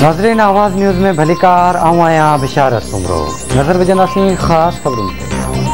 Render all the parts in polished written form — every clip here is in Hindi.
नाज़रीन आवाज़ न्यूज़ में भलीकार आऊं आहियां बिशारत सुमरो। नज़र विझंदासीं ख़ासि ख़बरुनि ते।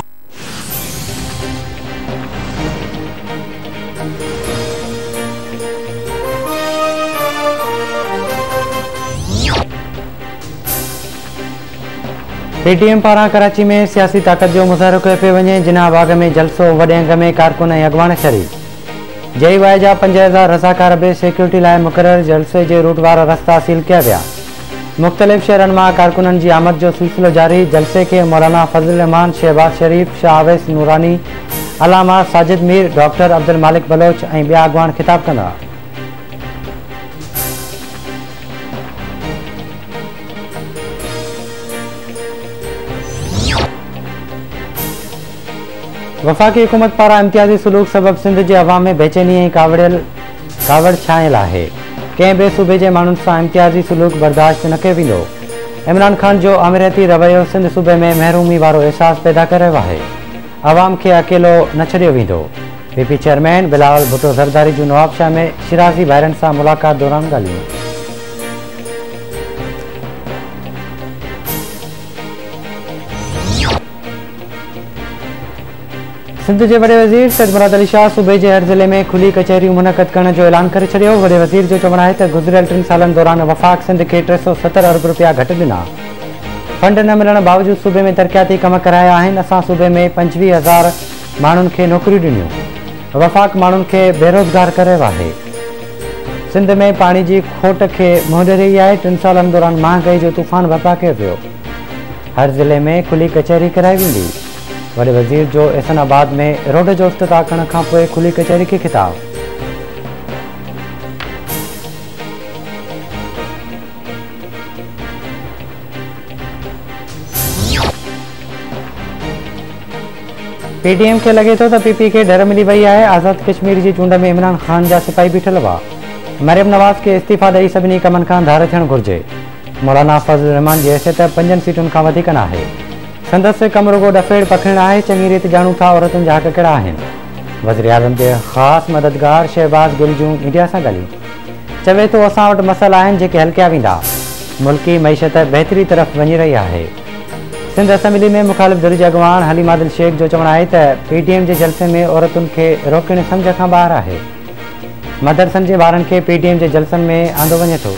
PTM पारां कराची में सियासी ताक़त जो मुज़ाहिरो कयो पियो वञे। जिना बाग में जलसो, वॾे अंग में कारकुन ऐं अॻवान शरीफ़। JY जा 5000 रज़ाकार बि सिक्योरिटी लाइ मुक़रर। जलसे जे रूट वारा रस्ता सील कया विया। मुख़्तलिफ़ शहरनि मां कारकुननि जी आमद जो सिलसिलो जारी। जलसे के मौलाना फज़ल रहमान, शहबाज शरीफ़, शाह अवैस नूरानी, अलामा साजिद मीर, डॉक्टर अब्दुल मालिक बलोच ऐं ॿिया अॻवान ख़िताब कंदा। वफ़ाक़ी हुकूमत पारां इम्तियाज़ी सलूक सबब सिंध जे अवाम में बेचैनी ऐं कावड़ छायल आहे। कंहिं बि सूबे जे माण्हुनि सां इम्तियाज़ी सलूक बर्दाश्त न कयो वेंदो। इमरान ख़ान जो आमिराती रवैयो सिंध सूबे में महरूमी वारो अहसासु पैदा करे रहियो आहे। अवाम खे अकेलो न छॾियो वेंदो। PP चेयरमैन बिलावल भुट्टो ज़रदारी जूं नवाबशाह में शिराज़ी भाइरनि सां मुलाक़ात दौरान ॻाल्हियूं। सिंध जे वॾे वज़ीर सैयद मुराद अली शाह सूबे जे हर ज़िले में खुली कचहरियूं मुनक़द करण जो ऐलान करे छॾियो। वॾे वज़ीर जो चवणु आहे त गुज़िरियल 3 सालनि दौरान वफ़ाक़ सिंध खे 370 अरब रुपया घटि ॾिना। फंड न मिलण बावजूदि सूबे में तरक़ियाती कम कराया आहिनि। असां सूबे में 25,000 माण्हुनि खे नौकरियूं ॾिनियूं। वफ़ाक़ माण्हुनि खे बेरोज़गार करे रहियो आहे। सिंध में पाणी जी खोट खे मुंहुं ॾेई रही आहे। 3 सालनि दौरान महांगाई जो तूफ़ान बर्पा कयो पियो। हर ज़िले में खुली कचहरी कराई वेंदी। वॾे वज़ीर जो एहसनाबाद में रोड जो इफ़्तिताह करण खां पोइ खुली कचहरी खे ख़िताब। PTM खे लॻे थो त PP खे डर मिली वई आहे। आज़ाद कश्मीर जी चूंड में इमरान ख़ान जा सिपाही बीठल हुआ। मरियम नवाज़ खे इस्तीफ़ा ॾेई सभिनी कमनि खां धार थियणु घुरिजे। मौलाना फज़ल रहमान जी हैसियत 5 सीटुनि खां वधीक न आहे। संदसि कम रुगो डफेड़ पखिड़ण आहे। चङी रीति ॼाणूं था औरतुनि जा हक़ कहिड़ा आहिनि। वज़ीर आज़म जे ख़ासि मददगार शहबाज गिल जूं मीडिया सां ॻाल्हियूं। चवे थो असां वटि मसइला आहिनि जेके हल कया वेंदा। मुल्की मईशत बहितरी तरफ़ वञी रही आहे। सिंध असेंबली में मुख़ालिफ़ धुर जे अॻवान हलीम आदिल शेख जो चवणु आहे त PTM जे जलसे में औरतुनि खे रोकण सम्झ खां ॿाहिरि आहे। मदरसनि जे ॿारनि खे PTM जे जलसनि में आंदो वञे थो।